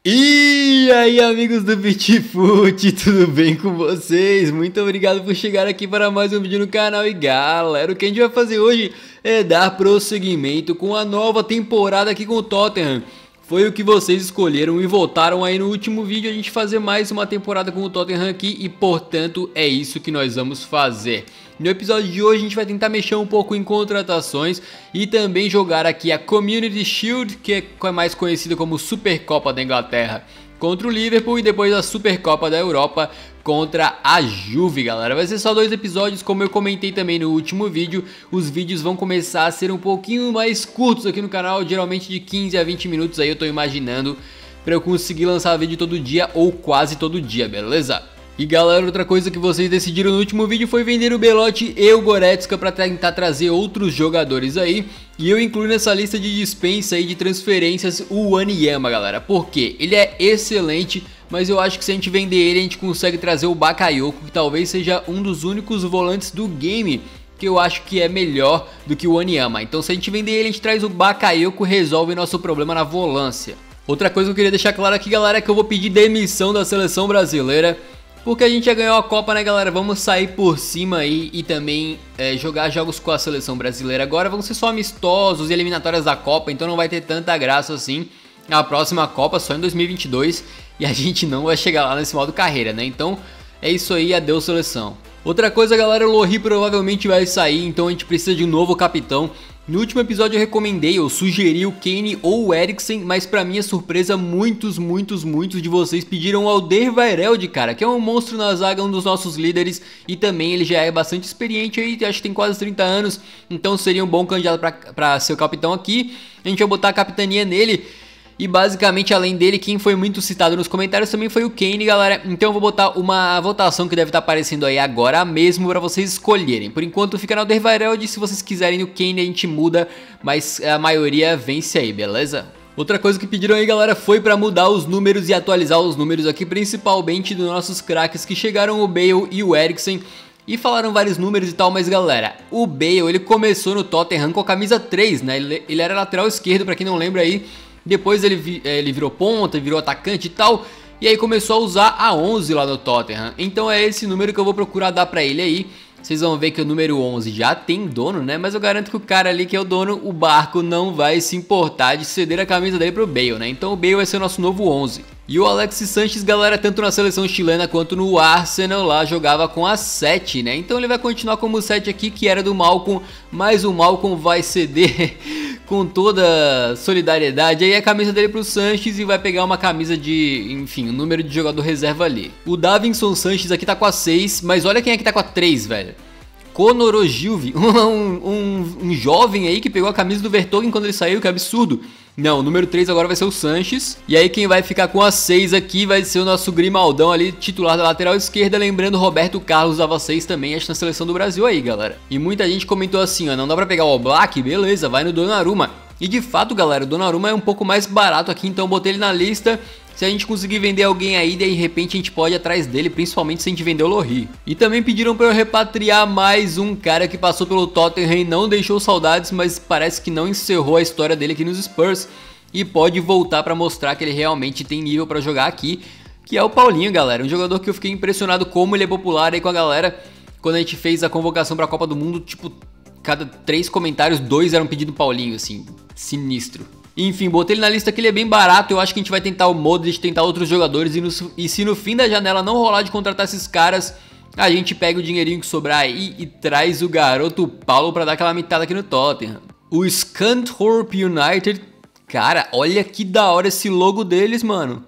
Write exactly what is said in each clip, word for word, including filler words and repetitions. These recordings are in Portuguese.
E aí, amigos do Bitfut, tudo bem com vocês? Muito obrigado por chegar aqui para mais um vídeo no canal. E galera, o que a gente vai fazer hoje é dar prosseguimento com a nova temporada aqui com o Tottenham. Foi o que vocês escolheram e votaram aí no último vídeo, a gente fazer mais uma temporada com o Tottenham aqui e, portanto, é isso que nós vamos fazer. No episódio de hoje a gente vai tentar mexer um pouco em contratações e também jogar aqui a Community Shield, que é mais conhecida como Supercopa da Inglaterra, contra o Liverpool, e depois a Supercopa da Europa contra a Juve, galera. Vai ser só dois episódios, como eu comentei também no último vídeo. Os vídeos vão começar a ser um pouquinho mais curtos aqui no canal, geralmente de quinze a vinte minutos aí eu tô imaginando, para eu conseguir lançar vídeo todo dia ou quase todo dia, beleza? E galera, outra coisa que vocês decidiram no último vídeo foi vender o Belotti e o Goretzka para tentar trazer outros jogadores aí. E eu incluo nessa lista de dispensa aí de transferências o Wanyama, galera. Por quê? Ele é excelente, mas eu acho que se a gente vender ele a gente consegue trazer o Bakayoko, que talvez seja um dos únicos volantes do game que eu acho que é melhor do que o Wanyama. Então se a gente vender ele a gente traz o Bakayoko, resolve nosso problema na volância. Outra coisa que eu queria deixar claro aqui, galera, é que eu vou pedir demissão da seleção brasileira. Porque a gente já ganhou a Copa, né, galera? Vamos sair por cima aí e também é, jogar jogos com a seleção brasileira. Agora vão ser só amistosos e eliminatórias da Copa, então não vai ter tanta graça assim. A próxima Copa só em dois mil e vinte e dois e a gente não vai chegar lá nesse modo carreira, né? Então é isso aí, adeus seleção. Outra coisa, galera, o Lohri provavelmente vai sair, então a gente precisa de um novo capitão. No último episódio eu recomendei, eu sugeri o Kane ou o Eriksen, mas pra minha surpresa muitos, muitos, muitos de vocês pediram o Alderweireld, cara, que é um monstro na zaga, um dos nossos líderes, e também ele já é bastante experiente aí, acho que tem quase trinta anos, então seria um bom candidato pra, pra ser o capitão aqui. A gente vai botar a capitania nele. E basicamente, além dele, quem foi muito citado nos comentários também foi o Kane, galera. Então eu vou botar uma votação que deve estar aparecendo aí agora mesmo para vocês escolherem. Por enquanto fica no Alderweireld, se vocês quiserem o Kane a gente muda, mas a maioria vence aí, beleza? Outra coisa que pediram aí, galera, foi para mudar os números e atualizar os números aqui, principalmente dos nossos craques que chegaram, o Bale e o Eriksen. E falaram vários números e tal, mas galera, o Bale, ele começou no Tottenham com a camisa três, né? Ele, ele era lateral esquerdo, para quem não lembra aí. Depois ele, vi, ele virou ponta, virou atacante e tal. E aí começou a usar a onze lá no Tottenham. Então é esse número que eu vou procurar dar pra ele aí. Vocês vão ver que o número onze já tem dono, né? Mas eu garanto que o cara ali que é o dono, o barco, não vai se importar de ceder a camisa dele pro Bale, né? Então o Bale vai ser o nosso novo onze. E o Alexis Sánchez, galera, tanto na seleção chilena quanto no Arsenal lá, jogava com a sete, né? Então ele vai continuar como sete aqui, que era do Malcom. Mas o Malcom vai ceder com toda solidariedade aí a camisa dele pro Sánchez e vai pegar uma camisa de, enfim, o número de jogador reserva ali. O Davinson Sánchez aqui tá com a seis, mas olha quem é que tá com a três, velho. Conor Ogilvy, um, um, um jovem aí que pegou a camisa do Vertonghen quando ele saiu, que absurdo. Não, o número três agora vai ser o Sánchez. E aí quem vai ficar com a seis aqui vai ser o nosso Grimaldão ali, titular da lateral esquerda. Lembrando, Roberto Carlos dava seis também, acho, na seleção do Brasil aí, galera. E muita gente comentou assim, ó, não dá pra pegar o Oblak? Beleza, vai no Donnarumma. E de fato, galera, o Donnarumma é um pouco mais barato aqui, então eu botei ele na lista. Se a gente conseguir vender alguém aí, de repente a gente pode ir atrás dele, principalmente se a gente vender o Lohri. E também pediram para eu repatriar mais um cara que passou pelo Tottenham e não deixou saudades, mas parece que não encerrou a história dele aqui nos Spurs. E pode voltar para mostrar que ele realmente tem nível para jogar aqui, que é o Paulinho, galera. Um jogador que eu fiquei impressionado como ele é popular aí com a galera. Quando a gente fez a convocação para a Copa do Mundo, tipo, cada três comentários, dois eram pedido Paulinho, assim, sinistro. Enfim, botei ele na lista que ele é bem barato. Eu acho que a gente vai tentar o Modric, tentar outros jogadores. E, no, e se no fim da janela não rolar de contratar esses caras, a gente pega o dinheirinho que sobrar aí e traz o garoto Paulo pra dar aquela mitada aqui no Tottenham. O Scunthorpe United. Cara, olha que da hora esse logo deles, mano.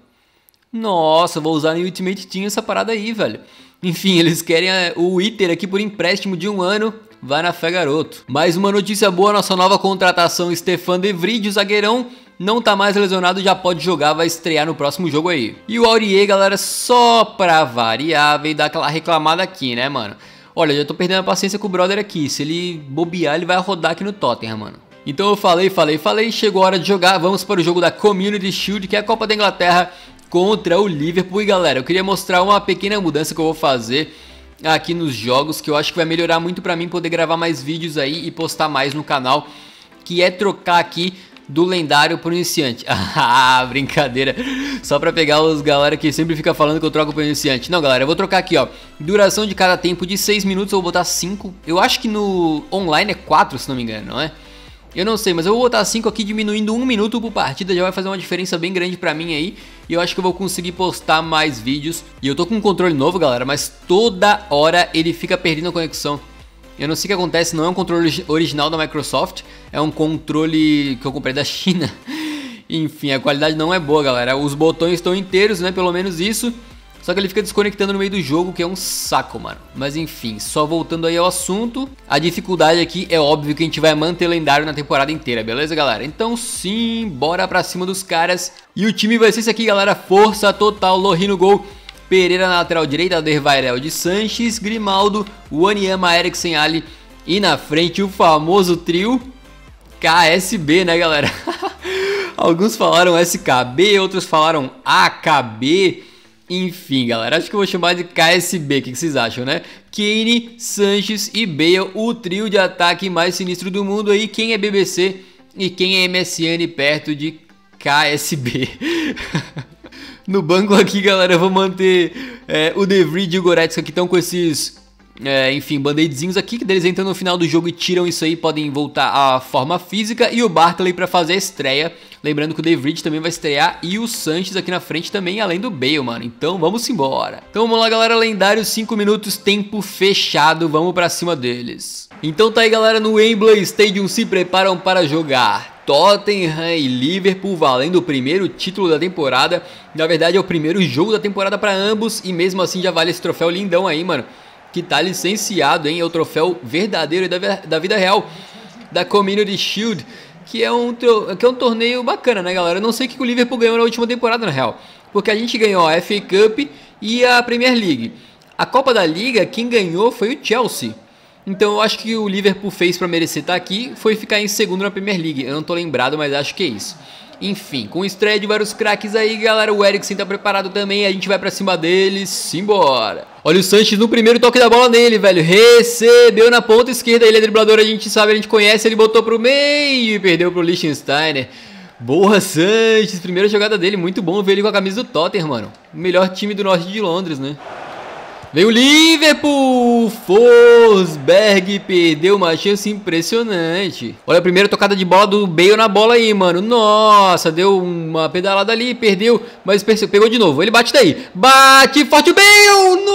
Nossa, vou usar no Ultimate Team essa parada aí, velho. Enfim, eles querem o Iter aqui por empréstimo de um ano. Vai na fé, garoto. Mais uma notícia boa, nossa nova contratação, Stefan de Vrij, o zagueirão, não tá mais lesionado, já pode jogar, vai estrear no próximo jogo aí. E o Aurier, galera, só pra variar, veio dar aquela reclamada aqui, né, mano? Olha, já tô perdendo a paciência com o brother aqui, se ele bobear, ele vai rodar aqui no Tottenham, mano. Então eu falei, falei, falei, chegou a hora de jogar, vamos para o jogo da Community Shield, que é a Copa da Inglaterra contra o Liverpool. E galera, eu queria mostrar uma pequena mudança que eu vou fazer aqui nos jogos, que eu acho que vai melhorar muito pra mim poder gravar mais vídeos aí e postar mais no canal, que é trocar aqui do lendário pro iniciante. Ah, brincadeira. Só pra pegar os galera que sempre fica falando que eu troco pro iniciante. Não, galera, eu vou trocar aqui, ó. Duração de cada tempo de seis minutos, eu vou botar cinco. Eu acho que no online é quatro, se não me engano, não é? Eu não sei, mas eu vou botar cinco aqui, diminuindo um minuto por partida. Já vai fazer uma diferença bem grande pra mim aí. E eu acho que eu vou conseguir postar mais vídeos. E eu tô com um controle novo, galera, mas toda hora ele fica perdendo a conexão. Eu não sei o que acontece, não é um controle original da Microsoft. É um controle que eu comprei da China. Enfim, a qualidade não é boa, galera. Os botões estão inteiros, né, pelo menos isso. Só que ele fica desconectando no meio do jogo, que é um saco, mano. Mas enfim, só voltando aí ao assunto. A dificuldade aqui é óbvio que a gente vai manter lendário na temporada inteira, beleza, galera? Então sim, bora pra cima dos caras. E o time vai ser esse aqui, galera. Força total, Lohri no gol. Pereira na lateral direita, Alderweireld de Sanches, Grimaldo, Wanyama, Eriksen, Ali. E na frente o famoso trio K S B, né, galera? Alguns falaram S K B, outros falaram A K B. Enfim, galera, acho que eu vou chamar de K S B, o que, que vocês acham, né? Kane, Sanches e Bale, o trio de ataque mais sinistro do mundo aí. Quem é B B C e quem é M S N perto de K S B? No banco aqui, galera, eu vou manter é, o De Vrij e o Goretzka, que estão com esses... É, enfim, band-aidzinhos aqui, que eles entram no final do jogo e tiram isso aí, podem voltar à forma física. E o Barkley para fazer a estreia. Lembrando que o De Vrij também vai estrear e o Sanches aqui na frente também, além do Bale, mano. Então vamos embora. Então vamos lá, galera, lendário, cinco minutos, tempo fechado, vamos pra cima deles. Então tá aí, galera, no Wembley Stadium se preparam para jogar Tottenham e Liverpool, valendo o primeiro título da temporada. Na verdade é o primeiro jogo da temporada para ambos e mesmo assim já vale esse troféu lindão aí, mano. Que tá licenciado, hein? É o troféu verdadeiro da, da vida real da Community Shield, que é, um, que é um torneio bacana, né, galera? Eu não sei o que o Liverpool ganhou na última temporada, na real. Porque a gente ganhou a F A Cup e a Premier League. A Copa da Liga, quem ganhou foi o Chelsea. Então eu acho que o Liverpool fez pra merecer estar aqui, foi ficar em segundo na Premier League. Eu não tô lembrado, mas acho que é isso. Enfim, com estreia de vários craques aí, galera, o Eriksen tá preparado também, a gente vai pra cima deles, simbora. Olha o Sanches no primeiro toque da bola nele, velho, recebeu na ponta esquerda, ele é driblador, a gente sabe, a gente conhece, ele botou pro meio e perdeu pro Lichtsteiner. Boa, Sanches, primeira jogada dele, muito bom ver ele com a camisa do Tottenham, mano. O melhor time do norte de Londres, né? Veio o Liverpool, Forsberg perdeu uma chance impressionante. Olha a primeira tocada de bola do Bale na bola aí, mano. Nossa, deu uma pedalada ali, perdeu, mas pegou de novo. Ele bate daí, bate forte o Bale.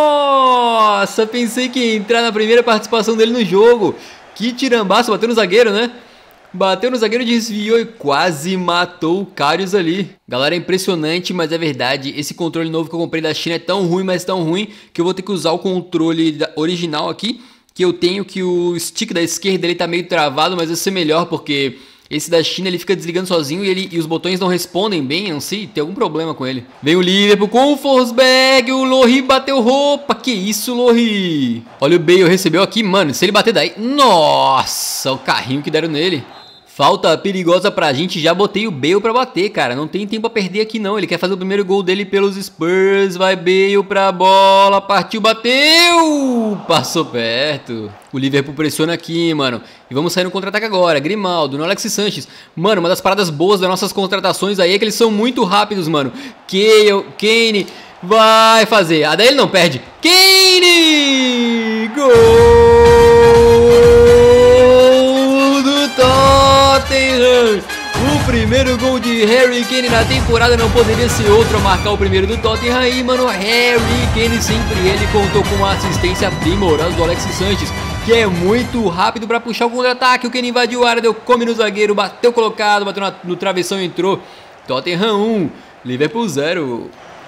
Nossa, pensei que ia entrar na primeira participação dele no jogo. Que tirambaço, bateu no zagueiro, né? Bateu no zagueiro, desviou e quase matou o Karius ali. Galera, é impressionante, mas é verdade. Esse controle novo que eu comprei da China é tão ruim, mas tão ruim, que eu vou ter que usar o controle original aqui, que eu tenho, que o stick da esquerda ele tá meio travado, mas vai ser melhor, porque esse da China ele fica desligando sozinho e, ele, e os botões não respondem bem, eu não sei, tem algum problema com ele. Vem o Liverpool com o Forsberg, o Lohri bateu roupa, que isso, Lohri? Olha o Bale, recebeu aqui, mano, se ele bater daí, nossa, o carrinho que deram nele. Falta perigosa pra gente, já botei o Bale pra bater, cara, não tem tempo a perder aqui não, ele quer fazer o primeiro gol dele pelos Spurs, vai Bale pra bola, partiu, bateu, passou perto. O Liverpool pressiona aqui, mano, e vamos sair no contra-ataque agora, Grimaldo, no Alexis Sanches. Mano, uma das paradas boas das nossas contratações aí é que eles são muito rápidos, mano. Kane, Kane vai fazer, ah, daí ele não perde, Kane, gol! O primeiro gol de Harry Kane na temporada, não poderia ser outro a marcar o primeiro do Tottenham aí, mano. Harry Kane, sempre ele contou com uma assistência primorosa do Alexis Sanches, que é muito rápido para puxar o contra-ataque. O Kane invadiu a área, deu come no zagueiro, bateu colocado, bateu na, no travessão e entrou. Tottenham um, Liverpool zero.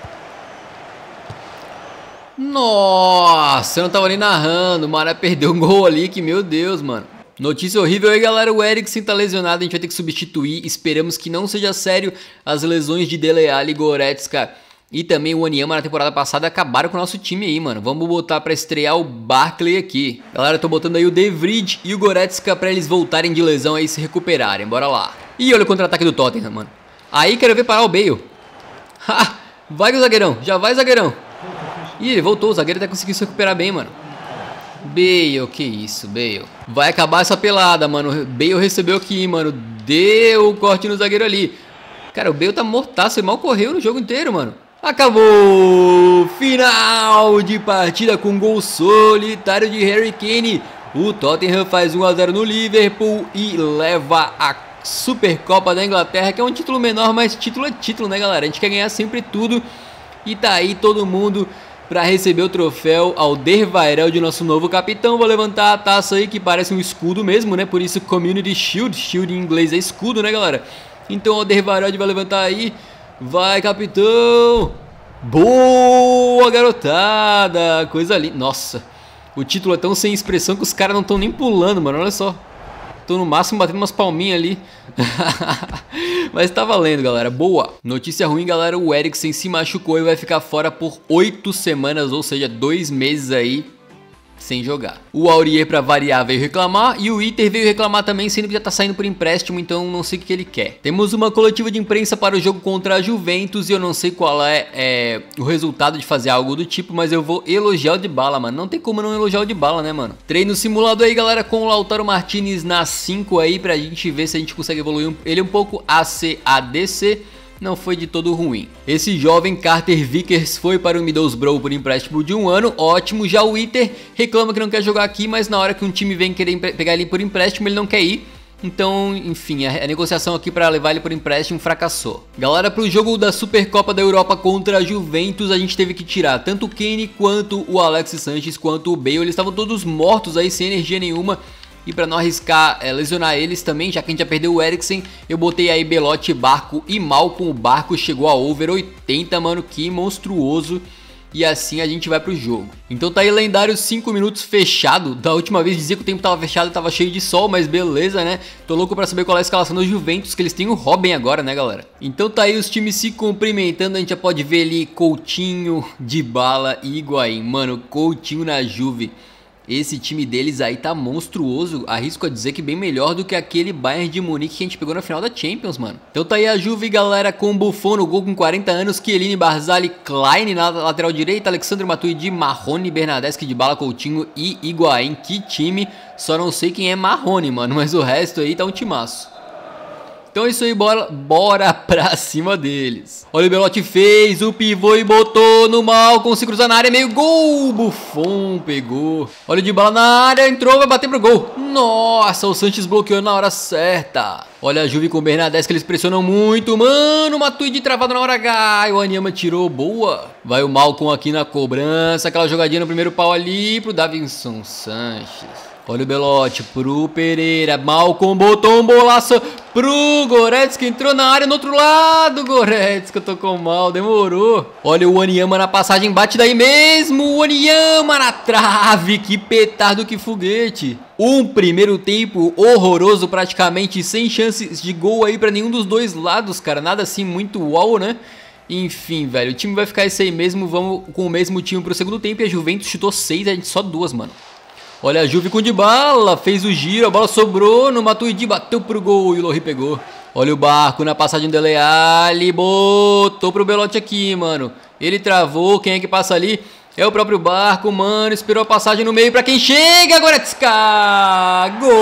Nossa, eu não tava nem narrando, o Mara perdeu um gol ali, que meu Deus, mano. Notícia horrível aí, galera, o Eriksen tá lesionado, a gente vai ter que substituir, esperamos que não seja sério. As lesões de Dele Alli, Goretzka e também o Wanyama na temporada passada acabaram com o nosso time aí, mano. Vamos botar pra estrear o Barkley aqui. Galera, eu tô botando aí o De Vrij e o Goretzka pra eles voltarem de lesão aí e se recuperarem, bora lá. E olha o contra-ataque do Tottenham, mano. Aí quero ver parar o Bale. Ha! Vai o zagueirão, já vai zagueirão. Ih, ele voltou, o zagueiro até conseguiu se recuperar bem, mano. Bale, que isso, Bale. Vai acabar essa pelada, mano. Bale recebeu aqui, mano. Deu o corte no zagueiro ali. Cara, o Bale tá mortaço. Ele mal correu no jogo inteiro, mano. Acabou! Final de partida com gol solitário de Harry Kane. O Tottenham faz um a zero no Liverpool e leva a Supercopa da Inglaterra, que é um título menor, mas título é título, né, galera? A gente quer ganhar sempre tudo. E tá aí todo mundo para receber o troféu. Alderweireld, nosso novo capitão. Vou levantar a taça aí, que parece um escudo mesmo, né? Por isso Community Shield. Shield em inglês é escudo, né, galera? Então o Alderweireld vai levantar aí. Vai, capitão! Boa, garotada! Coisa linda. Nossa, o título é tão sem expressão que os caras não estão nem pulando, mano. Olha só. Tô no máximo batendo umas palminhas ali. Mas tá valendo, galera. Boa. Notícia ruim, galera. O Eriksen se machucou e vai ficar fora por oito semanas, ou seja, dois meses aí sem jogar. O Aurier, pra variar, veio reclamar. E o Iter veio reclamar também, sendo que já tá saindo por empréstimo, então não sei o que, que ele quer. Temos uma coletiva de imprensa para o jogo contra a Juventus. E eu não sei qual é, é o resultado de fazer algo do tipo, mas eu vou elogiar o Dybala, mano. Não tem como não elogiar o Dybala, né, mano? Treino simulado aí, galera, com o Lautaro Martinez na cinco aí, pra gente ver se a gente consegue evoluir ele um pouco. A C A D C. Não foi de todo ruim. Esse jovem Carter Vickers foi para o Middlesbrough por empréstimo de um ano, ótimo. Já o Iter reclama que não quer jogar aqui, mas na hora que um time vem querer pegar ele por empréstimo, ele não quer ir. Então, enfim, a, a negociação aqui para levar ele por empréstimo fracassou. Galera, para o jogo da Supercopa da Europa contra a Juventus, a gente teve que tirar tanto o Kane quanto o Alexis Sanchez, quanto o Bale. Eles estavam todos mortos aí, sem energia nenhuma. E pra não arriscar é, lesionar eles também, já que a gente já perdeu o Eriksen, eu botei aí Belotti, Barco e Malcom. O Barco chegou a over oitenta, mano, que monstruoso. E assim a gente vai pro jogo. Então tá aí lendário cinco minutos fechado. Da última vez dizia que o tempo tava fechado e tava cheio de sol, mas beleza, né? Tô louco pra saber qual é a escalação da Juventus, que eles têm o Robin agora, né, galera? Então tá aí os times se cumprimentando. A gente já pode ver ali Coutinho, Dybala e Higuaín. Mano, Coutinho na Juve. Esse time deles aí tá monstruoso. Arrisco a dizer que bem melhor do que aquele Bayern de Munique que a gente pegou na final da Champions, mano. Então tá aí a Juve, galera, com Buffon no gol com quarenta anos, Chiellini, Barzali, Klein na lateral direita, Alexandre Matuidi, Marrone, Bernardeschi, Dybala, Coutinho e Higuaín. Que time. Só não sei quem é Marrone, mano, mas o resto aí tá um timaço. Então é isso aí, bora, bora pra cima deles. Olha, o Belotti fez o pivô e botou no Malcom, se cruzar na área, meio gol. Buffon pegou. Olha o Dybala na área, entrou, vai bater pro gol. Nossa, o Sanchez bloqueou na hora certa. Olha a Juve com o Bernardeschi, que eles pressionam muito. Mano, o Matuidi travado na hora H. E o Anyama tirou, boa. Vai o Malcom aqui na cobrança, aquela jogadinha no primeiro pau ali pro Davinson Sanchez. Olha o Belotti pro Pereira, Malcom botou um bolaço pro Goretzka, entrou na área no outro lado, Goretzka tocou mal, demorou. Olha o Wanyama na passagem, bate daí mesmo, o Wanyama na trave, que petardo, que foguete. Um primeiro tempo horroroso, praticamente sem chances de gol aí pra nenhum dos dois lados, cara, nada assim muito uau, né? Enfim, velho, o time vai ficar esse aí mesmo, vamos com o mesmo time pro segundo tempo e a Juventus chutou seis, a gente só duas, mano. Olha a Juve com o Dybala, fez o giro, a bola sobrou no Matuidi, bateu pro gol e o Lohri pegou. Olha o Barco na passagem do Dele Alli, botou pro Belotti aqui, mano. Ele travou, quem é que passa ali? É o próprio Barco, mano, esperou a passagem no meio pra quem chega, Goretzka! Gol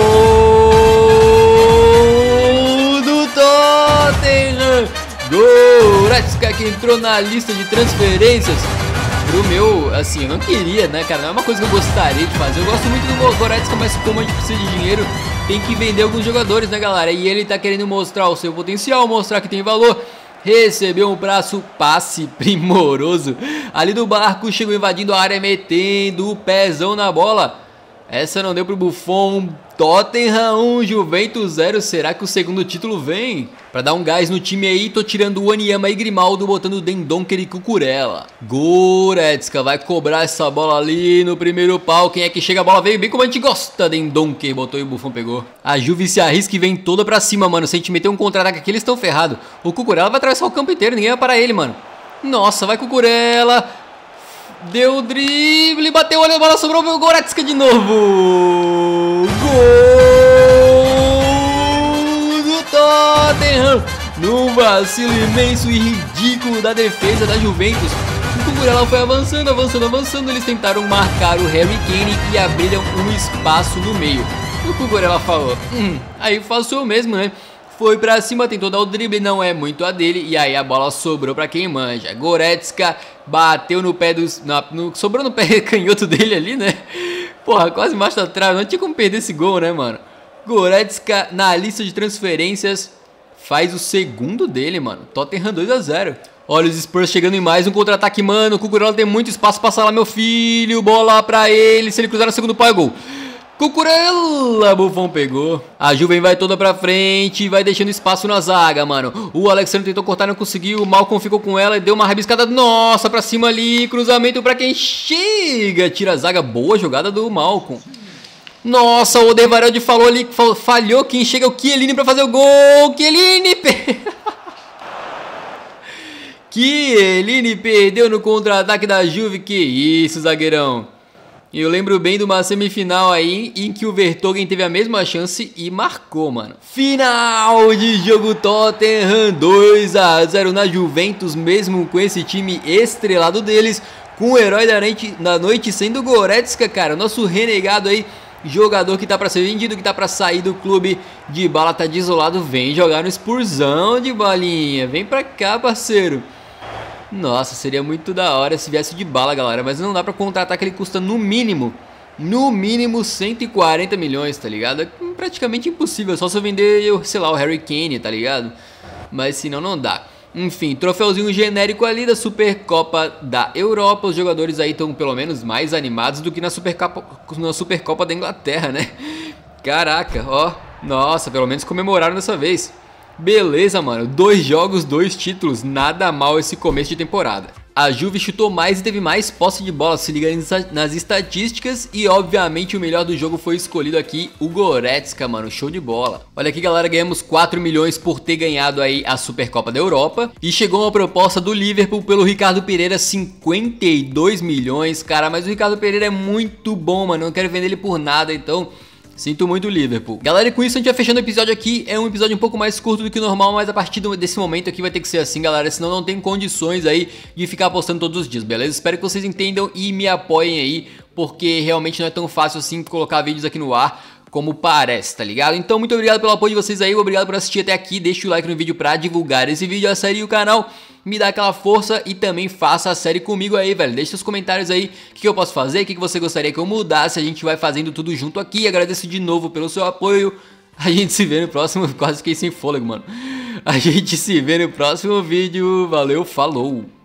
do Tottenham! Goretzka que entrou na lista de transferências. Pro meu, assim, eu não queria, né, cara, não é uma coisa que eu gostaria de fazer. Eu gosto muito do Goretzka, mas como a gente precisa de dinheiro, tem que vender alguns jogadores, né, galera? E ele tá querendo mostrar o seu potencial, mostrar que tem valor. Recebeu um braço, passe primoroso ali do Barco, chegou invadindo a área, metendo o pezão na bola. Essa não deu pro Buffon. Tottenham um, Juventus zero. Será que o segundo título vem? Pra dar um gás no time aí, tô tirando o Wanyama e Grimaldo, botando o Dendoncker e Cucurella. Goretzka vai cobrar essa bola ali no primeiro pau. Quem é que chega? A bola veio bem como a gente gosta. Dendoncker botou e o Buffon pegou. A Juve se arrisca e vem toda pra cima, mano. Se a gente meter um contra-ataque aqui, eles estão ferrados. O Cucurella vai atravessar o campo inteiro, ninguém vai parar ele, mano. Nossa, vai Cucurella. Deu o drible, bateu, olha a bola, sobrou o Goretzka de novo. Gol do Tottenham. No vacilo imenso e ridículo da defesa da Juventus. O Cucurella foi avançando, avançando, avançando. Eles tentaram marcar o Harry Kane e abriram um espaço no meio. O Cucurella falou, hum, aí faço eu mesmo, né? Foi pra cima, tentou dar o drible, não é muito a dele. E aí a bola sobrou pra quem manja. Goretzka bateu no pé dos... Na, no, sobrou no pé canhoto dele ali, né? Porra, quase embaixo da trave. Não tinha como perder esse gol, né, mano? Goretzka na lista de transferências faz o segundo dele, mano. Tottenham dois a zero. Olha os Spurs chegando em mais um contra-ataque, mano. O Cucurella tem muito espaço pra passar lá, meu filho. Bola pra ele. Se ele cruzar no segundo pau é gol. Cucurella, Buffon pegou. A Juve vai toda pra frente, vai deixando espaço na zaga, mano. O Alexandre tentou cortar, não conseguiu. O Malcolm ficou com ela e deu uma rabiscada. Nossa, pra cima ali. Cruzamento pra quem chega. Tira a zaga. Boa jogada do Malcolm. Nossa, o Odervareld falou ali, falhou. Quem chega é o Chiellini pra fazer o gol. Chiellini. Chiellini perdeu no contra-ataque da Juve. Que isso, zagueirão. E eu lembro bem de uma semifinal aí em que o Vertonghen teve a mesma chance e marcou, mano. Final de jogo, Tottenham dois a zero na Juventus, mesmo com esse time estrelado deles, com o herói da noite, da noite sendo o Goretzka, cara, nosso renegado aí, jogador que tá pra ser vendido, que tá pra sair do clube. De bala, tá desolado, vem jogar no Spursão de balinha, vem pra cá, parceiro. Nossa, seria muito da hora se viesse de bala, galera. Mas não dá pra contratar que ele custa no mínimo, no mínimo cento e quarenta milhões, tá ligado? É praticamente impossível, só se eu vender, sei lá, o Harry Kane, tá ligado? Mas senão não dá. Enfim, troféuzinho genérico ali da Supercopa da Europa. Os jogadores aí estão pelo menos mais animados do que na Supercopa, na Supercopa da Inglaterra, né? Caraca, ó. Nossa, pelo menos comemoraram dessa vez. Beleza, mano, dois jogos, dois títulos, nada mal esse começo de temporada. A Juve chutou mais e teve mais posse de bola, se liga nas estatísticas. E obviamente o melhor do jogo foi escolhido aqui, o Goretzka, mano, show de bola. Olha aqui, galera, ganhamos quatro milhões por ter ganhado aí a Supercopa da Europa. E chegou uma proposta do Liverpool pelo Ricardo Pereira, cinquenta e dois milhões, cara. Mas o Ricardo Pereira é muito bom, mano, não quero vender ele por nada, então... Sinto muito, Liverpool. Galera, e com isso a gente vai fechando o episódio aqui. É um episódio um pouco mais curto do que o normal, mas a partir desse momento aqui vai ter que ser assim, galera. Senão não tem condições aí de ficar postando todos os dias, beleza? Espero que vocês entendam e me apoiem aí, porque realmente não é tão fácil assim colocar vídeos aqui no ar como parece, tá ligado? Então, muito obrigado pelo apoio de vocês aí, obrigado por assistir até aqui. Deixa o like no vídeo pra divulgar esse vídeo, a série e o canal. Me dá aquela força e também faça a série comigo aí, velho. Deixa seus comentários aí, o que, que eu posso fazer, o que, que você gostaria que eu mudasse. A gente vai fazendo tudo junto aqui. Agradeço de novo pelo seu apoio. A gente se vê no próximo... Quase fiquei sem fôlego, mano. A gente se vê no próximo vídeo. Valeu, falou!